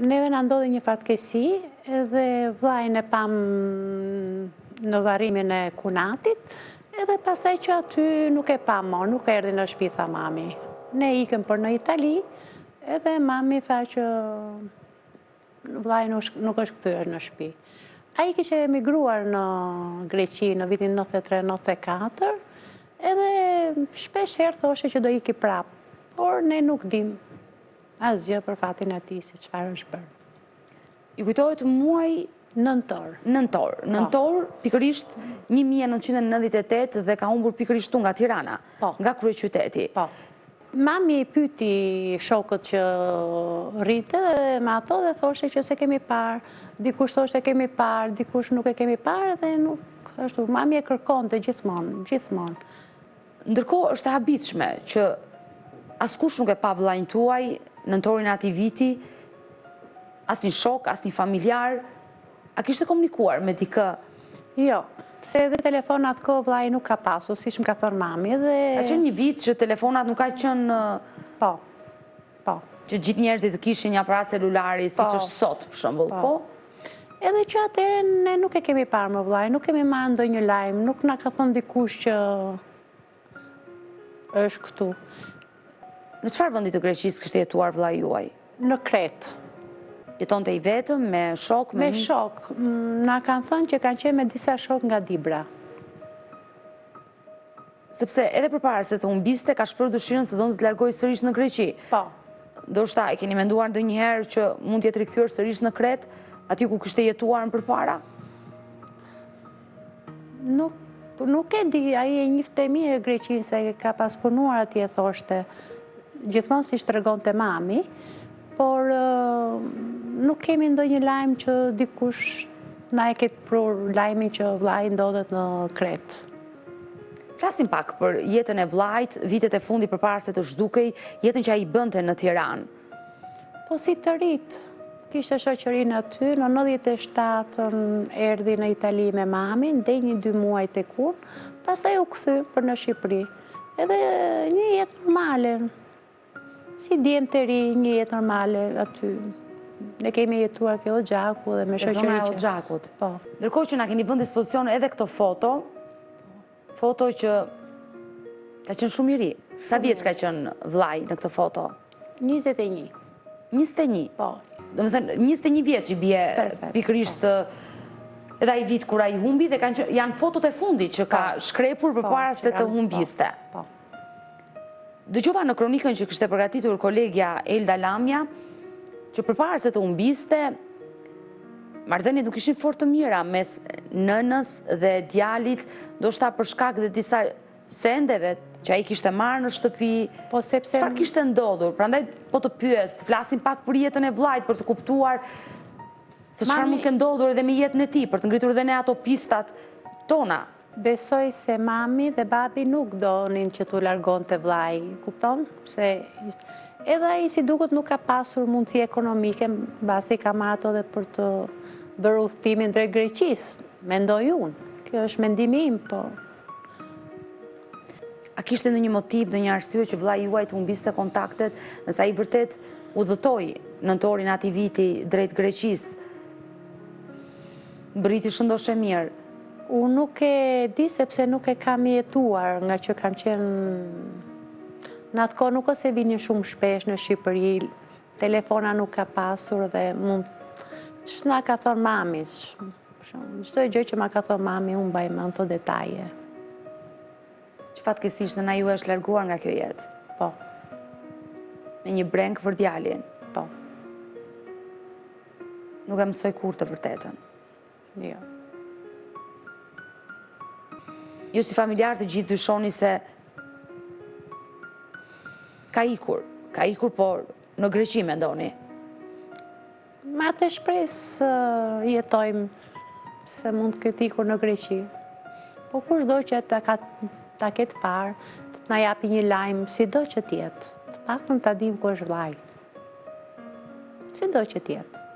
Neve na ndodhi një fatkeqësi edhe vllajën e pam në varrimin e Kunatit, edhe pasaj që aty nuk e pam më, nuk erdhi në shtëpi, tha mami. Ne ikëm për në Itali, edhe mami tha që vllai nuk është kthyer në shtëpi. Ai kishte emigruar në Greqi në vitin 93-94, edhe shpesh herë thoshe që do iki prap, por ne nuk dim asgjë për fatin e tij se çfarë është bërë. Ju kujtohet muaj Nëntor. Nëntor, pikërisht 1998 dhe ka humbur pikërisht nga Tirana, nga kryeqyteti. Po. Mami i pyti shokët që rritë me ato dhe thoshe që se kemi parë, dikush thoshe kemi parë, dikush nuk e kemi parë dhe nuk ashtu. Mami e kërkonte gjithmonë. Ndërkohë është e habitshme që askush nuk e pa vllain tuaj nëntorin atij viti, asnjë shok, asnjë familjar. A kishte komunikuar me dikë? Jo, se edhe telefonat ko vllai nuk ka pasur, siç më ka thënë mami. Ka qenë një vit që telefonat nuk ka qenë... Po. Që gjithë njerëzit kishin një aparat celulari, siç është sot, për shembull, po? Edhe që atëherë ne nuk e kemi parë më vllai, nuk kemi marrë ndonjë lajm, nuk na ka thënë dikush që është këtu. Në çfarë vendi të Greqisë kishte jetuar vllai juaj? Në Kretë. Jetonte i vetëm, me shok? Me shok. Na kanë thënë që kanë qenë me disa shok nga Dibra. Sepse edhe përpara se të humbiste, ka shprehur dëshirën se donte të largojë sërish në Greqi. Po. Ndoshta e keni menduar ndonjëherë që mund të jetë rikthyer sërish në Kretë, aty ku kishte jetuar më përpara? Nuk e di, ai e njihte mirë Greqinë se ka pas punuar atje, thoshte. Gjithmonë siç tregonte mami, por nuk kemi ndonjë lajm që dikush na e ketë prur lajmin që vllai ndodhet në Kretë. Flasim pak për jetën e vllait, vitet e fundit përpara se të zhdukej, jetën që ai bënte në Tiranë. Po si të rit, kishte shoqërinë aty, në 97 erdhi në Itali me mamin, ndej 1-2 muaj tek unë, pastaj u kthy për në Shqipëri. Edhe një jetë normale, si djemë të ri, një jetë normale aty. Ne kemi jetuar ke Oxhaku dhe me shoqëri. Zona e Oxhakut. Po. Ndërkohë që na keni vënë dispozicion edhe këto foto që ka qenë shumë i ri. Sa vjeç ka qenë vllai në këtë foto? 21. 21? Po. Domethënë 21 vjeç i bie pikërisht edhe ai vit kur ai humbi dhe janë fotot e fundit që ka shkrepur përpara se të humbiste. Po. Dëgjova në kronikën që kishte përgatitur kolegja Elda Lamja, që përpara se të humbiste, marrëdhëniet nuk ishin fort të mira mes nënës dhe djalit, ndoshta për shkak të disa sendeve që ai kishte marrë në shtëpi. Po sepse çfarë kishte ndodhur? Prandaj po të pyes, të flasim pak për jetën e vllait për të kuptuar se çfarë mund të ndodhur edhe me jetën e tij, për të ngritur edhe ne ato pistat tona. Besoj se mami dhe babi nuk donin që t'u largonte vllai, kupton? Se edhe ai si duket nuk ka pasur mundësi ekonomike, mbasi ka marrë ato dhe për të bërë udhëtimin drejt Greqisë, mendoj unë. Kjo është mendimi im, po. A kishte ndonjë motiv, ndonjë arsye që vllai juaj të humbiste kontaktet, nëse ai vërtet udhëtoi nëntorin atij viti drejt Greqisë? Briti shëndoshë mirë. Unë nuk e di sepse nuk e kam jetuar, nga që kam qenë në atë kohë nuk ose vini shumë shpesh në Shqipëri, telefona nuk ka pasur dhe mund që na ka thonë mami, çdo gjë që ma ka thonë mami, unë mbaj mend ato detaje. Që fatkeqësisht nëna ju është larguar nga kjo jetë. Po. Me një breng për djalin. Po. Nuk e mësoj kur të vërtetën. Jo. Ju si familjar të gjithë dyshoni se ka ikur, por në Greqi mendoni? Me atë shpresë jetojmë se mund të ketë ikur në Greqi. Po kushdo që ta ketë parë, të na japi një lajm, sido që t'jetë. Të paktën ta dim ku është vllai. Sido që t'jetë.